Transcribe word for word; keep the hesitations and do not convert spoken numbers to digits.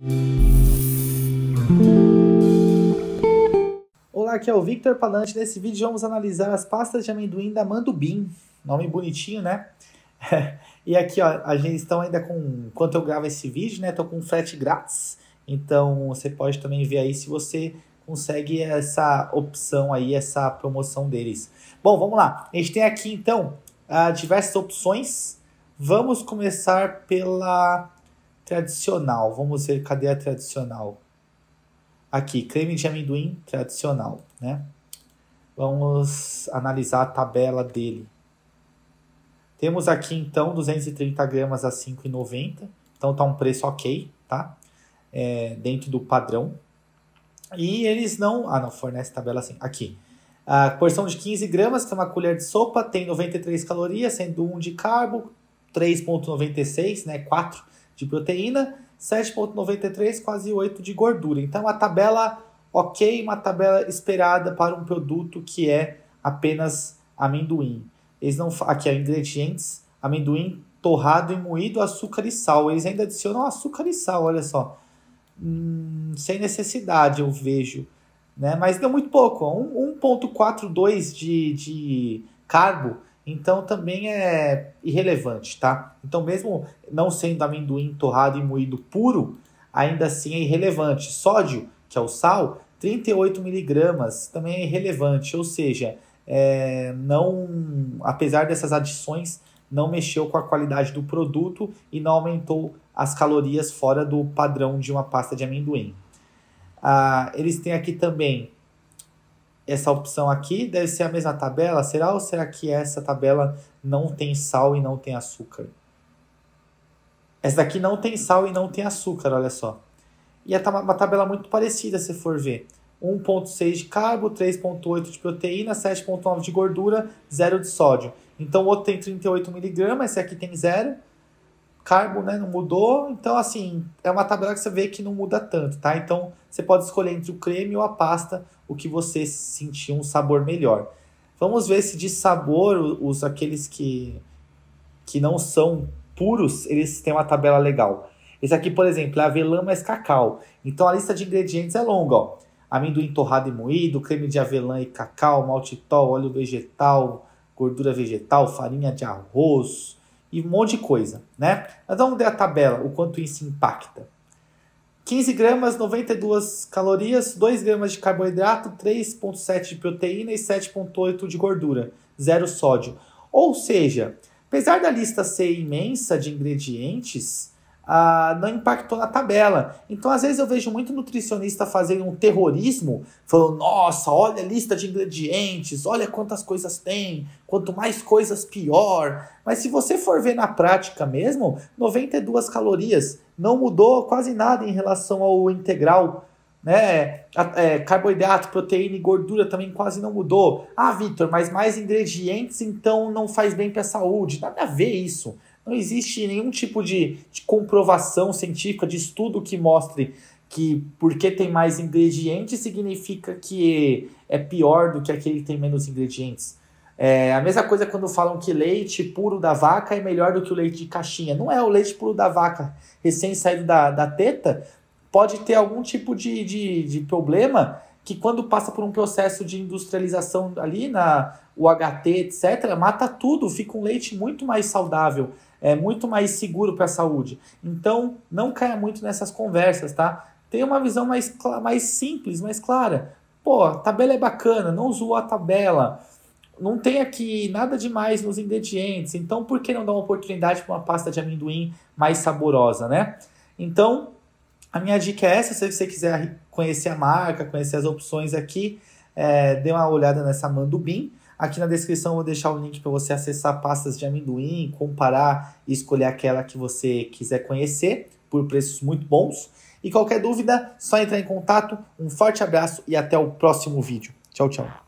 Olá, aqui é o Victor Palante. Nesse vídeo vamos analisar as pastas de amendoim da Mandubim. Nome bonitinho, né? E aqui, ó, a gente está ainda com... Enquanto eu gravo esse vídeo, né? Tô com frete grátis. Então, você pode também ver aí se você consegue essa opção aí, essa promoção deles. Bom, vamos lá. A gente tem aqui, então, uh, diversas opções. Vamos começar pela tradicional. Vamos ver, cadê a tradicional? Aqui, creme de amendoim tradicional, né? Vamos analisar a tabela dele. Temos aqui, então, duzentos e trinta gramas a cinco reais e noventa centavos. Então, tá um preço ok, tá? É, dentro do padrão. E eles não... Ah, não, fornece tabela assim. Aqui. A porção de quinze gramas, que é uma colher de sopa, tem noventa e três calorias, sendo um de carbo, três vírgula noventa e seis, né? quatro de proteína, sete vírgula noventa e três, quase oito de gordura. Então, uma tabela ok, uma tabela esperada para um produto que é apenas amendoim. Eles não... Aqui, ó, ingredientes, amendoim torrado e moído, açúcar e sal. Eles ainda adicionam açúcar e sal, olha só. Hum, sem necessidade, eu vejo. Né? Mas deu muito pouco, um vírgula quarenta e dois de, de carbo, então também é irrelevante, tá? Então mesmo não sendo amendoim torrado e moído puro, ainda assim é irrelevante. Sódio, que é o sal, trinta e oito miligramas, também é irrelevante, ou seja, é, não, apesar dessas adições, não mexeu com a qualidade do produto e não aumentou as calorias fora do padrão de uma pasta de amendoim. Ah, eles têm aqui também essa opção aqui, deve ser a mesma tabela, será? Ou será que essa tabela não tem sal e não tem açúcar? Essa daqui não tem sal e não tem açúcar, olha só. E é uma tabela muito parecida, se for ver. um vírgula seis de carbo, três vírgula oito de proteína, sete vírgula nove de gordura, zero de sódio. Então o outro tem trinta e oito miligramas, esse aqui tem zero. Carbo, né, não mudou, então assim, é uma tabela que você vê que não muda tanto, tá? Então, você pode escolher entre o creme ou a pasta, o que você sentir um sabor melhor. Vamos ver se de sabor, os aqueles que, que não são puros, eles têm uma tabela legal. Esse aqui, por exemplo, é avelã mais cacau. Então, a lista de ingredientes é longa, ó. Amendoim torrado e moído, creme de avelã e cacau, maltitol, óleo vegetal, gordura vegetal, farinha de arroz... e um monte de coisa, né? Mas vamos ver a tabela, o quanto isso impacta. quinze gramas, noventa e duas calorias, dois gramas de carboidrato, três vírgula sete de proteína e sete vírgula oito de gordura, zero sódio. Ou seja, apesar da lista ser imensa de ingredientes, ah, não impactou na tabela. Então, às vezes eu vejo muito nutricionista fazendo um terrorismo, falando, nossa, olha a lista de ingredientes, olha quantas coisas tem, quanto mais coisas, pior. Mas se você for ver na prática mesmo, noventa e duas calorias, não mudou quase nada em relação ao integral, né? É, carboidrato, proteína e gordura também quase não mudou. Ah, Victor, mas mais ingredientes então não faz bem para a saúde. Nada a ver isso. Não existe nenhum tipo de, de comprovação científica, de estudo que mostre que porque tem mais ingredientes significa que é pior do que aquele que tem menos ingredientes. É a mesma coisa quando falam que leite puro da vaca é melhor do que o leite de caixinha. Não é, o leite puro da vaca recém saído da, da teta pode ter algum tipo de, de, de problema que quando passa por um processo de industrialização ali, na U H T, etcétera, mata tudo, fica um leite muito mais saudável, é muito mais seguro para a saúde. Então, não caia muito nessas conversas, tá? Tenha uma visão mais, mais simples, mais clara. Pô, a tabela é bacana, não zoou a tabela. Não tem aqui nada demais nos ingredientes, então por que não dar uma oportunidade para uma pasta de amendoim mais saborosa, né? Então, a minha dica é essa, se você quiser conhecer a marca, conhecer as opções aqui, é, dê uma olhada nessa Mandubim. Aqui na descrição eu vou deixar o link para você acessar pastas de amendoim, comparar e escolher aquela que você quiser conhecer, por preços muito bons. E qualquer dúvida, só entrar em contato. Um forte abraço e até o próximo vídeo. Tchau, tchau.